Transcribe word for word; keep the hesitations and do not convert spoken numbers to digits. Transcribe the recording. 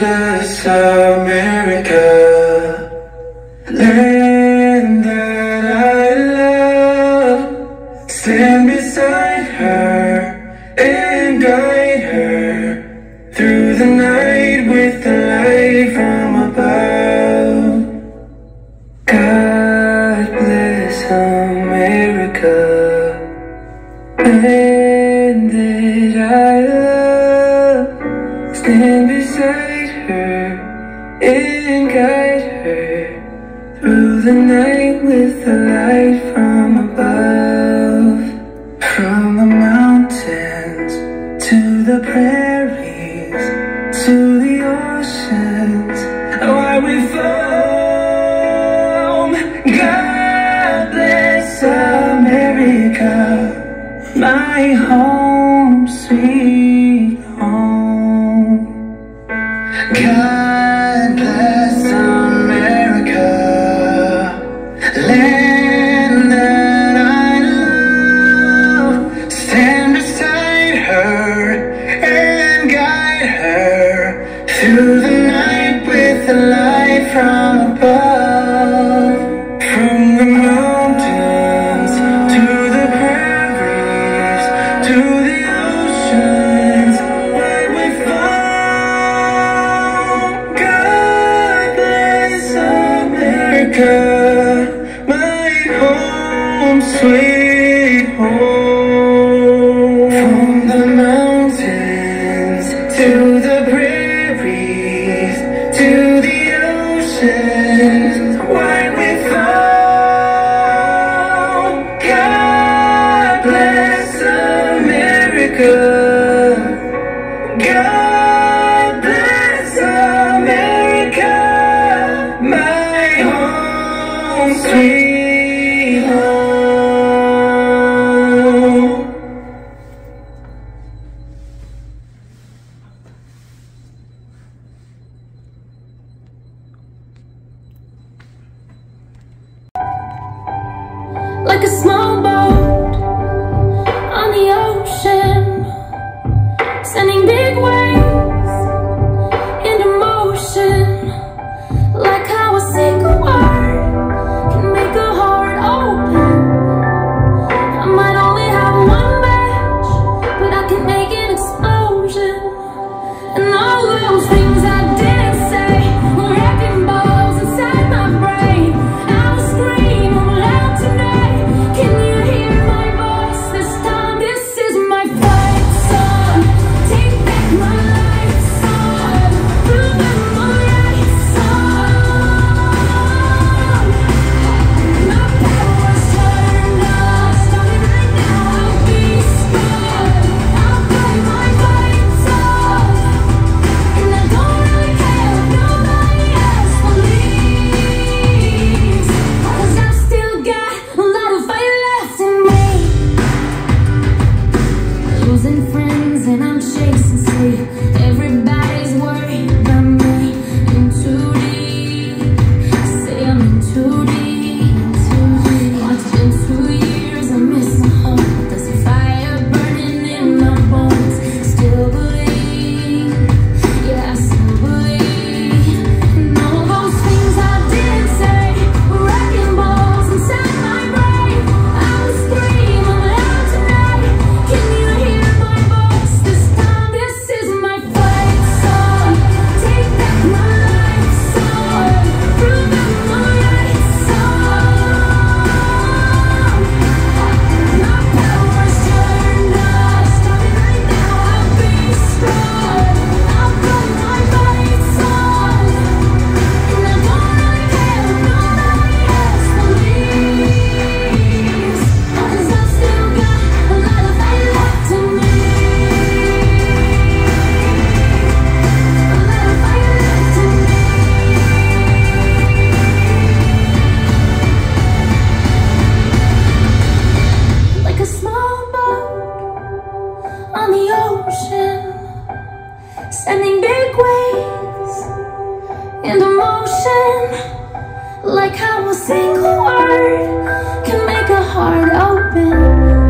bless America, land that I love. Stand beside her and guide her through the night with the light from above. God bless America, land that I love. Stand beside her and guide her through the night with the light from above. From the mountains to the prairies to the oceans, wide with foam. God bless America, my home, sweet home. God bless America, land that I love. Stand beside her and guide her through the night with the light from above. From the mountains to the prairies to the oceans, wide with foam. God bless America, my home, sweet home. From the mountains to the prairies to the oceans, wide with foam. God bless America. God bless America, my home, sweet home. Like a small boat on the ocean, sending big waves into motion. Like how a single word can make a heart open. I might only have one match, but I can make an explosion. And all those things I didn't say were wrecking balls inside my brain. I will scream loud tonight. Can you hear my voice this time? This is my fight song. Take back my life song. Remember my song. My power's turned on. Starting right now, I'll be strong. I'll play my fight song. And I don't really care if nobody else believes, 'cause I've still got a lot of fight left in me. Losing friends and I'm chasing sleep. Everybody's worried about me. In too deep, say I'm in too deep. Oh, it's been two years, I'm missing home. There's a fire burning in my bones. Still believe, yeah, I still believe. And all those things I didn't say were wrecking balls inside my brain. I will scream loud tonight. Can you hear my voice this time? This is my fight song. Take back my life song. Remember my song. My power's turned on. Starting right now, I'll be strong. I'll play my fight song. And I don't really care if nobody else believes, 'cause I've still got a lot of fight left in me. A lot of fight left in me. Like a small boat on the ocean, sending big waves into motion. Like how a single word can make a heart open.